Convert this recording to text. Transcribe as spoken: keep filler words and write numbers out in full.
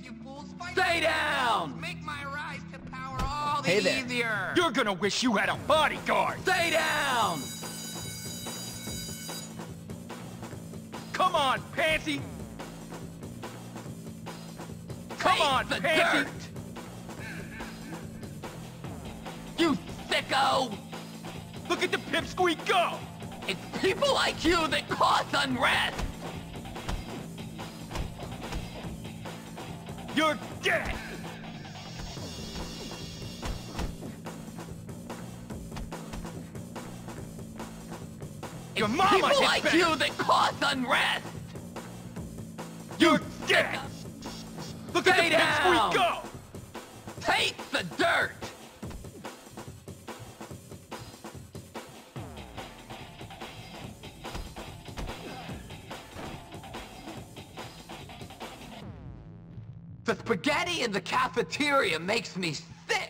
you fools. Fight Stay down! Make my rise to power all the Hey there. easier. You're gonna wish you had a bodyguard! Stay down! Come on, Pansy! Come Take on, the Pansy! dirt! You sicko! Look at the pipsqueak go! It's people like you that cause unrest! You're dead! Your It's mama people hit like better. you that cause unrest! You're dead! Look Stay at the down. pipsqueak go! Take the dirt! The spaghetti in the cafeteria makes me sick!